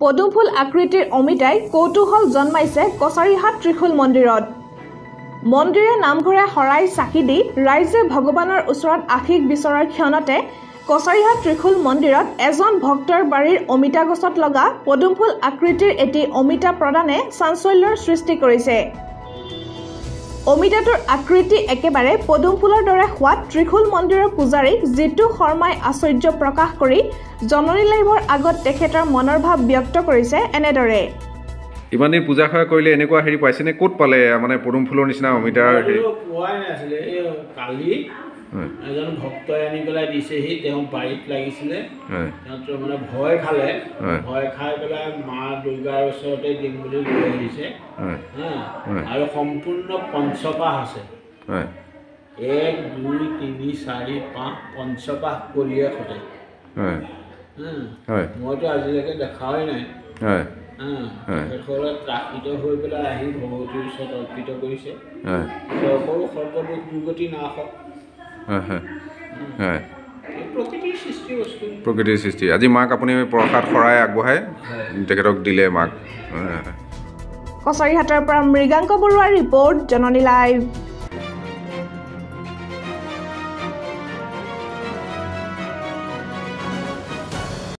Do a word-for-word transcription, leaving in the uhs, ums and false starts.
পদুমফুল আকৃতিৰ অমিতাই কৌতূহল জন্মাইছে কছাৰীহাট ত্ৰিশূল মন্দিৰত। মন্দিৰে নামঘৰে শৰাই চাকি দি ৰাইজে ভগৱানৰ ওচৰত আশীষ বিচৰাৰ ক্ষণতে কছাৰীহাট ত্ৰিশূল মন্দিৰত এজন ভক্তৰ বাৰীৰ অমিতা গছত লগা পদুমফুল আকৃতিৰ এটি অমিতা প্ৰদানে চাঞ্চল্যৰ সৃষ্টি কৰিছে। অমিতাটোৰ আকৃতি একেবাৰে পদুমফুলৰ দৰে হোৱাত ত্ৰিশূল মন্দিৰৰ পূজাৰী জিতু শৰ্মাই আশ্চৰ্য প্ৰকাশ কৰি জননী লাইভৰ আগত তেখেতৰ মনৰ ভাৱ ব্যক্ত কৰিছে এনেদৰে। ইমান দিন পূজা সেৱা কৰিলে এনেকুৱা হেৰি পাইছেনে? ক'ত পালে মানে পদুম ফুলৰ নিচিনা অমিতাৰ হেৰি? পোৱাই নাছিলে। এই কালি এজন ভক্তই আনি পেলাই দিছেহি, তেওঁ বাৰীত লাগিছিলে। তেওঁ মানে ভয় খালে, ভয় খাই পেলাই মা দুৰ্গাৰ ওচৰতে দিম বুলি লৈ আহিছে। আৰু সম্পূৰ্ণ পঞ্চপাশ আছে। এক দুই তিনি চাৰি পাঁচ পঞ্চপাশ কৰিয়ে সতে। মইতো আজিলৈকে দেখাই নাই। ত্ৰাসিত হৈ পেলাই আহি ভগৱতীৰ ওচৰত অৰ্পিত কৰিছে। সৰু সৰ্বদোষ দুৰ্গতি নাশক। প্ৰকৃতিৰ সৃষ্টি বস্তু, প্ৰকৃতিৰ সৃষ্টি। আজি মাক আপুনি প্ৰসাদ শৰাই আগবঢ়াই তেখেতক দিলে মাক। কছাৰীহাটৰ পৰা মৃগাংক বৰুৱাৰ ৰিপৰ্ট, জননী লাইভ।